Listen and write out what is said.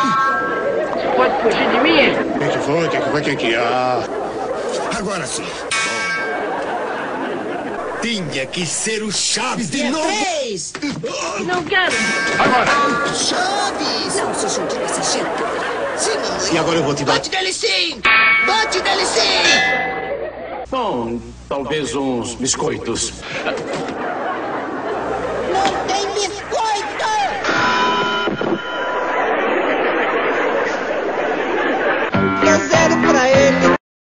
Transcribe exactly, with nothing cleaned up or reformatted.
Você pode fugir de mim? O que foi? O que foi? O que que... Ah... Agora sim. Tinha que ser o Chaves de novo. Três! Não quero. Agora! Chaves! Não se junte com essa gente. Sim, mamãe. E agora eu vou te dar... Bate nele sim! Bate nele sim! Bom, talvez uns biscoitos.